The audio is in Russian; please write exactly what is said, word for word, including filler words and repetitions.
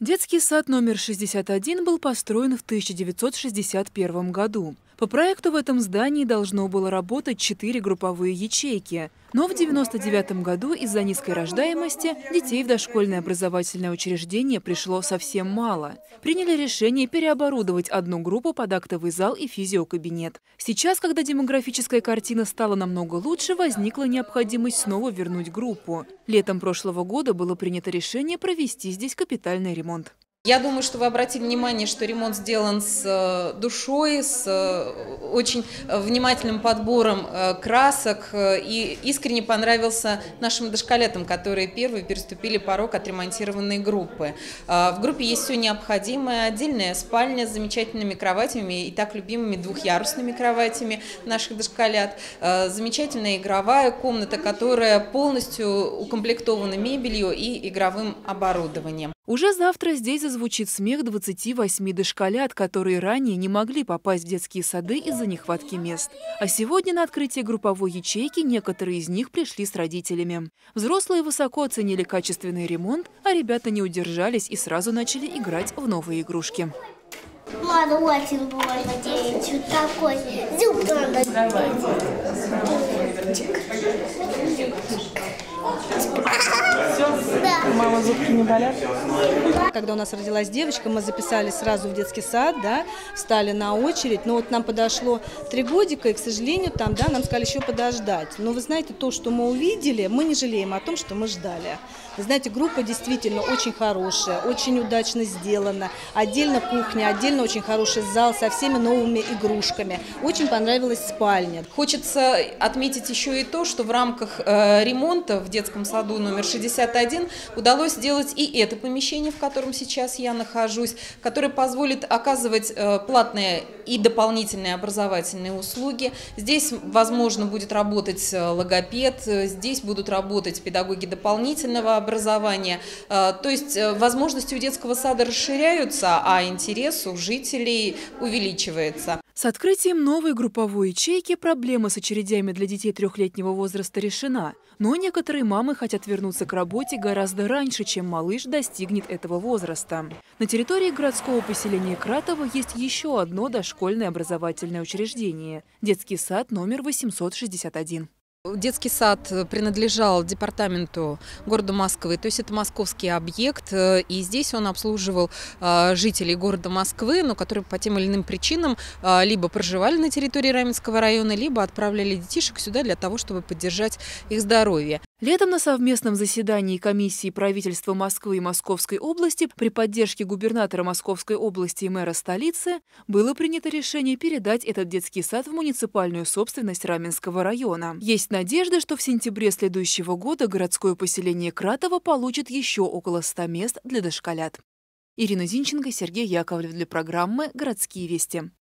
Детский сад номер шестьдесят один был построен в тысяча девятьсот шестьдесят первом году. По проекту в этом здании должно было работать четыре групповые ячейки. Но в девяносто девятом году из-за низкой рождаемости детей в дошкольное образовательное учреждение пришло совсем мало. Приняли решение переоборудовать одну группу под актовый зал и физиокабинет. Сейчас, когда демографическая картина стала намного лучше, возникла необходимость снова вернуть группу. Летом прошлого года было принято решение провести здесь капитальный ремонт. Я думаю, что вы обратили внимание, что ремонт сделан с душой, с очень внимательным подбором красок, и искренне понравился нашим дошколятам, которые первые переступили порог отремонтированной группы. В группе есть все необходимое: отдельная спальня с замечательными кроватями и так любимыми двухъярусными кроватями наших дошколят, замечательная игровая комната, которая полностью укомплектована мебелью и игровым оборудованием. Уже завтра здесь зазвучит смех двадцати восьми дошколят, которые ранее не могли попасть в детские сады из-за нехватки мест. А сегодня на открытие групповой ячейки некоторые из них пришли с родителями. Взрослые высоко оценили качественный ремонт, а ребята не удержались и сразу начали играть в новые игрушки. Молотик можно делать, вот такой. Зуб надо Мама, зубки не болят? Когда у нас родилась девочка, мы записались сразу в детский сад, да, встали на очередь. Но вот нам подошло три годика, и, к сожалению, там, да, нам сказали еще подождать. Но вы знаете, то, что мы увидели, мы не жалеем о том, что мы ждали. Вы знаете, группа действительно очень хорошая, очень удачно сделана. Отдельно кухня, отдельно очень хороший зал со всеми новыми игрушками. Очень понравилась спальня. Хочется отметить еще и то, что в рамках э, ремонта в детском саду номер шестьдесят один удалось сделать и это помещение, в котором сейчас я нахожусь, которое позволит оказывать э, платные и дополнительные образовательные услуги. Здесь, возможно, будет работать логопед, здесь будут работать педагоги дополнительного образования. То есть возможности у детского сада расширяются, а интерес у жителей увеличивается. С открытием новой групповой ячейки проблема с очередями для детей трехлетнего возраста решена. Но некоторые мамы хотят вернуться к работе гораздо раньше, чем малыш достигнет этого возраста. На территории городского поселения Кратово есть еще одно дошкольное образовательное учреждение – детский сад номер восемьсот шестьдесят один. Детский сад принадлежал департаменту города Москвы, то есть это московский объект, и здесь он обслуживал жителей города Москвы, но которые по тем или иным причинам либо проживали на территории Раменского района, либо отправляли детишек сюда для того, чтобы поддержать их здоровье. Летом на совместном заседании комиссии правительства Москвы и Московской области при поддержке губернатора Московской области и мэра столицы было принято решение передать этот детский сад в муниципальную собственность Раменского района. Есть надежда, что в сентябре следующего года городское поселение Кратово получит еще около ста мест для дошколят. Ирина Зинченко, Сергей Яковлев для программы «Городские вести».